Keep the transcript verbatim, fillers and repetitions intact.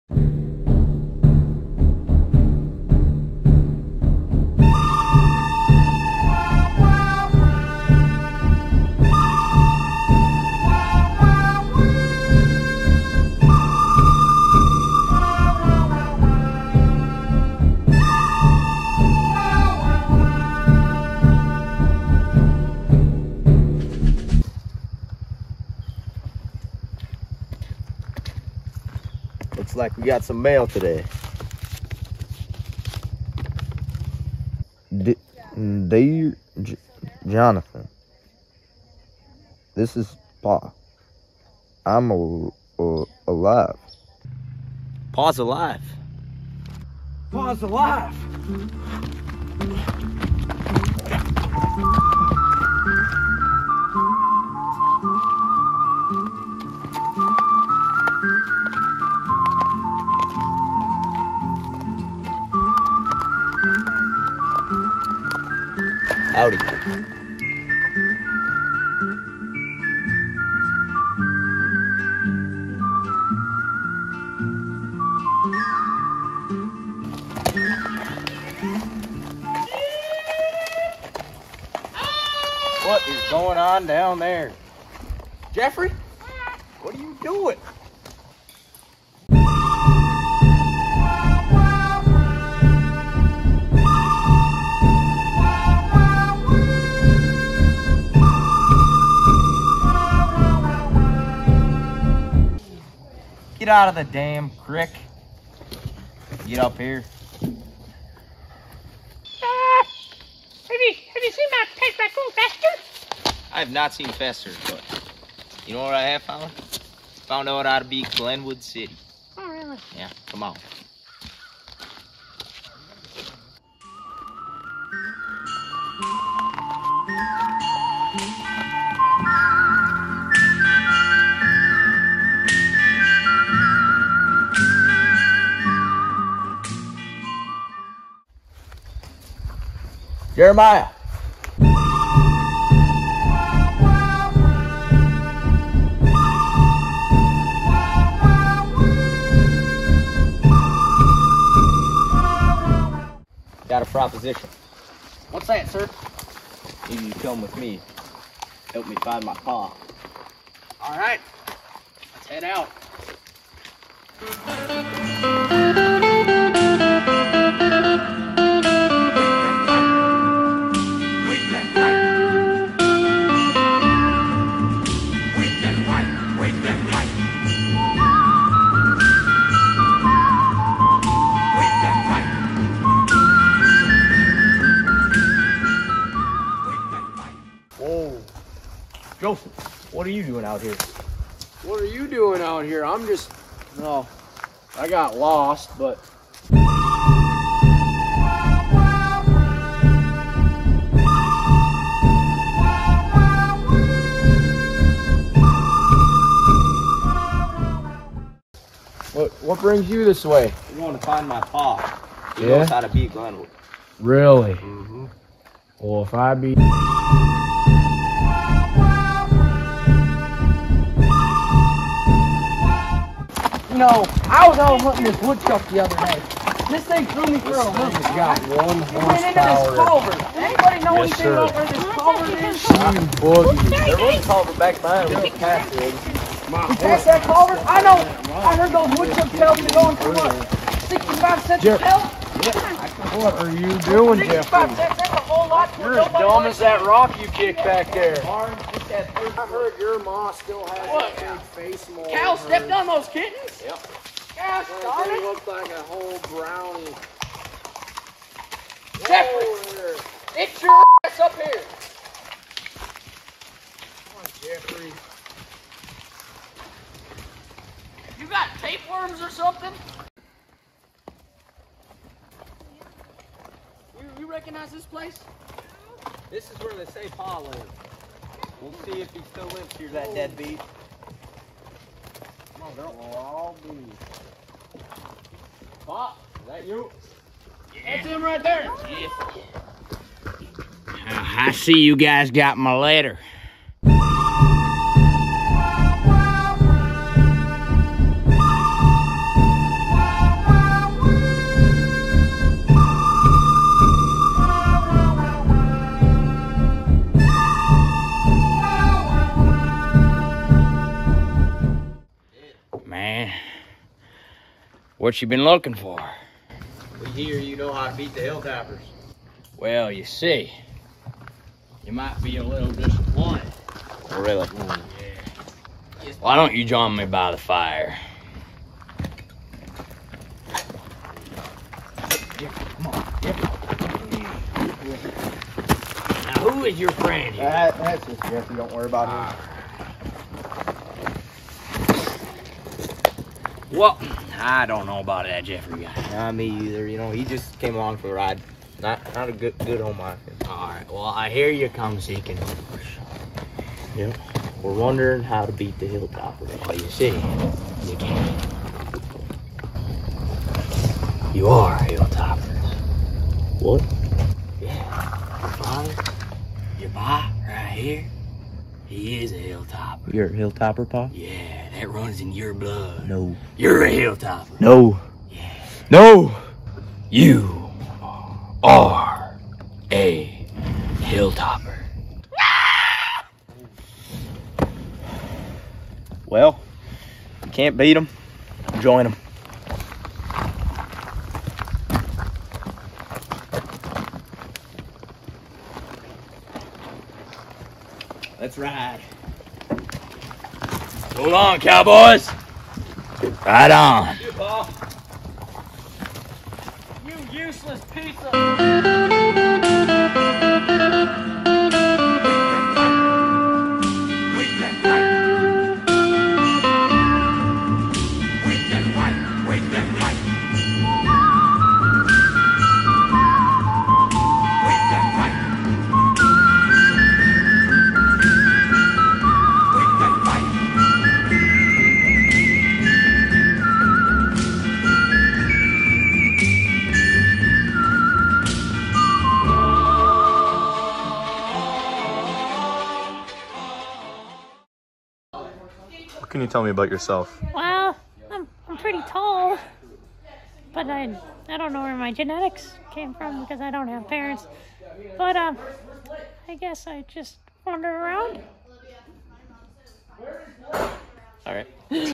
Looks like we got some mail today. D Dear J Jonathan, this is Pa. I'm a, a, alive. Pa's alive. Pa's alive. Howdy. What is going on down there? Jeffrey? What are you doing? Get out of the damn creek. Get up here. Uh, have you, have you seen my pet raccoon Fester? I have not seen Fester, but you know what I have found? Found out how to be Glenwood City. Oh, really? Yeah, come on. Jeremiah. Got a proposition. What's that, sir? Maybe you come with me. Help me find my Pa. All right. Let's head out. Joseph, what are you doing out here? What are you doing out here? I'm just, no, I got lost, but. What, what brings you this way? I'm going to find my Pa. He Yeah? knows how to beat Glenwood. Really? Mm-hmm. Well, if I be... You know, I was out hunting this woodchuck the other day. This thing threw me for a loop. It's got one It went into this culvert. Anybody know Yes, anything sir. about where this culvert is? You boogie. There was a culvert back behind him. We passed it. You passed that culvert? I know. I heard those woodchuck tails are going for what? sixty-five cents a tail? What are you doing, sixty-five Jeffrey? cents, that's a whole lot. for You're as nobody dumb like as that rock you kicked back there. I heard your ma still has What? that big face mold. Cal stepped on those kittens? Yep. Gosh darn They it. look like a whole brownie. Jeffrey, Whoa, it's your ass up here. come on, Jeffrey. You got tapeworms or something? You, you recognize this place? This is where they say Pa lives. We'll see if he still lives here, that deadbeat. Come on, girl. Well, I'll be. Pa, is that you? That's him right there. I see you guys got my letter. man. What you been looking for? We hear you know how to beat the Hilltoppers. Well, you see, you might be a little disappointed. Oh, really? Yeah. Why don't you join me by the fire? Come on, Now, who is your friend here? That, that's just Jeffrey. Don't worry about him. Well, I don't know about that Jeffrey guy. Not me either. You know, he just came along for the ride. Not not a good good home life. All right. Well, I hear you come seeking. Yep. We're wondering how to beat the Hilltoppers. Well, you see, you can't. You are Hilltoppers. What? Yeah. Your father, your pa, right here, he is a Hilltopper. You're a Hilltopper, Pa? Yeah, that runs in your blood. No. You're a Hilltopper. No. Yeah. No. You are a Hilltopper. Well, you can't beat them. Join them. Let's ride. Hold on, cowboys. Ride on. You, Pa. You useless pizza. What can you tell me about yourself? Well, I'm, I'm pretty tall, but I, I don't know where my genetics came from because I don't have parents. But um, I guess I just wander around. All right.